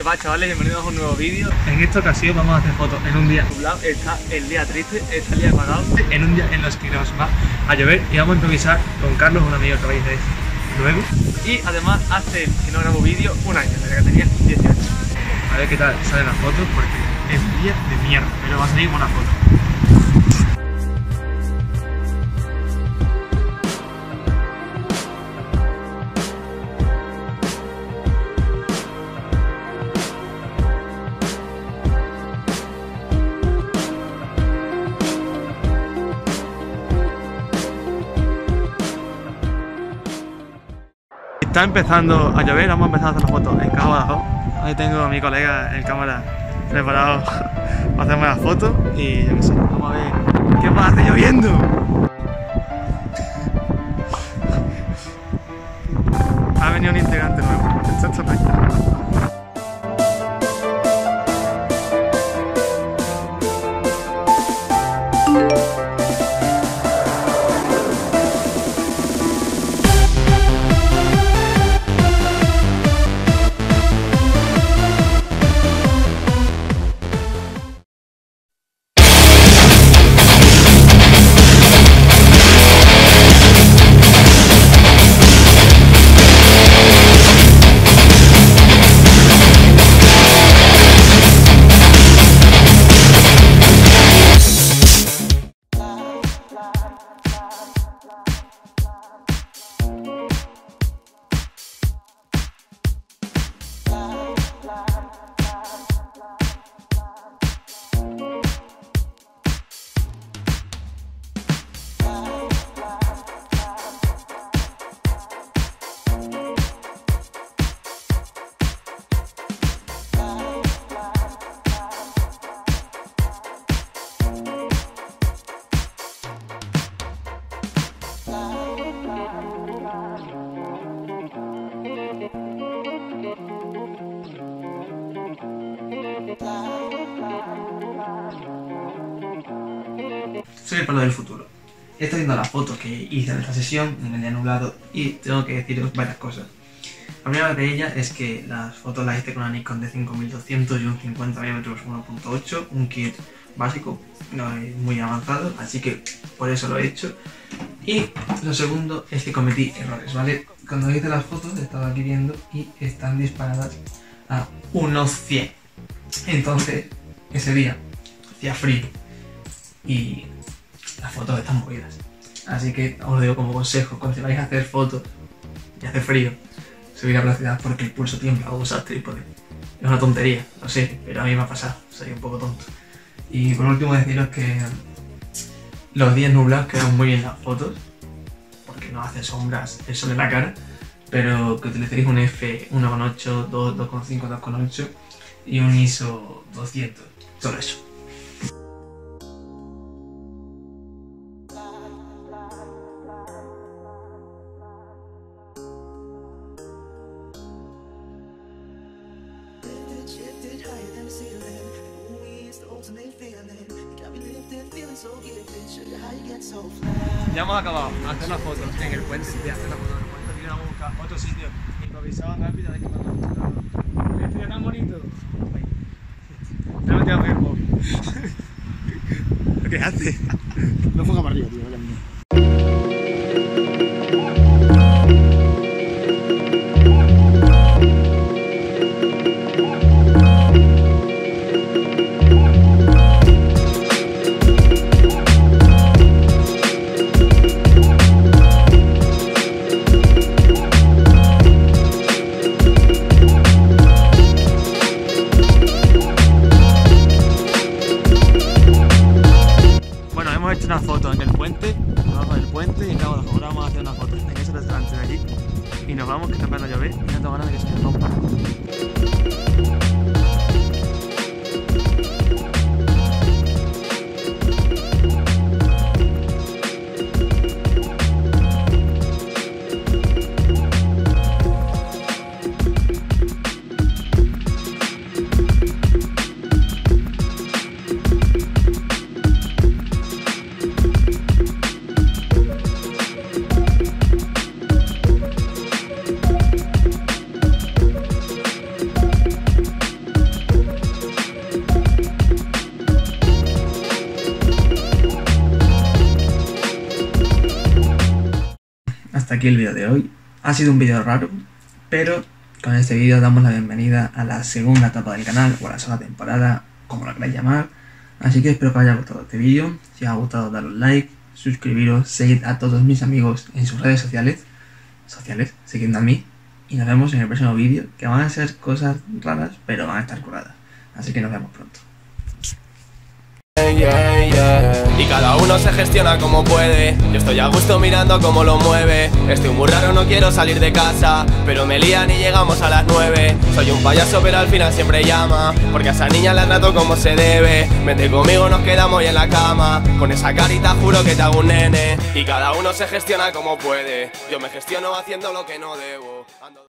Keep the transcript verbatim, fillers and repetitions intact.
¿Qué pasa, chavales? Bienvenidos a un nuevo vídeo. En esta ocasión vamos a hacer fotos en un día nublado. Está el día triste, está el día apagado. En un día en los que nos va a llover y vamos a improvisar con Carlos, un amigo que vais a ver luego. Y además hace que no grabo vídeo un año, desde que tenía dieciocho. A ver qué tal salen las fotos porque es un día de mierda, pero va a salir buena foto. Está empezando a llover, vamos a empezar a hacer las fotos en Caja Badajoz. Ahí tengo a mi colega en cámara preparado para hacerme las fotos y yo qué sé, vamos a ver qué pasa lloviendo. Ha venido un integrante nuevo, esto está perfecto. Soy el Pablo del futuro. Estoy viendo las fotos que hice en esta sesión en el día nublado y tengo que deciros varias cosas. La primera de ellas es que las fotos las hice con una Nikon D cinco mil doscientos y un cincuenta milímetros uno punto ocho, un kit básico, no es muy avanzado, así que por eso lo he hecho. Y lo segundo es que cometí errores, ¿vale? Cuando hice las fotos estaba aquí viendo y están disparadas a unos cien. Entonces, ese día hacía frío y las fotos están movidas. Así que os lo digo como consejo, cuando vais a hacer fotos y hace frío, subid la velocidad porque el pulso tiembla o usar trípode. Es una tontería, lo sé, pero a mí me ha pasado, soy un poco tonto. Y por último deciros que los días nublados quedan muy bien las fotos, porque no hace sombras el sol en la cara, pero que utilicéis un F uno coma ocho, dos coma cinco, dos coma ocho y un I S O doscientos, solo eso. Ya hemos acabado de hacer las fotos en el puente, de hacer las fotos en el puente, y vamos a buscar otro sitio improvisado rápido de que no me estoy tan bonito. Ya me tengo que ir. ¿Qué haces? No fuga para arriba, tío. Una foto en el puente aquí el vídeo de hoy. Ha sido un vídeo raro, pero con este vídeo damos la bienvenida a la segunda etapa del canal, o a la segunda temporada, como lo queráis llamar. Así que espero que os haya gustado este vídeo. Si os ha gustado, dadle un like, suscribiros, seguid a todos mis amigos en sus redes sociales, sociales, siguiendo a mí. Y nos vemos en el próximo vídeo, que van a ser cosas raras, pero van a estar curadas. Así que nos vemos pronto. Yeah, yeah. Y cada uno se gestiona como puede. Yo estoy a gusto mirando cómo lo mueve. Estoy muy raro, no quiero salir de casa, pero me lían y llegamos a las nueve. Soy un payaso pero al final siempre llama, porque a esa niña la trato como se debe. Vente conmigo, nos quedamos hoy en la cama. Con esa carita juro que te hago un nene. Y cada uno se gestiona como puede. Yo me gestiono haciendo lo que no debo. Ando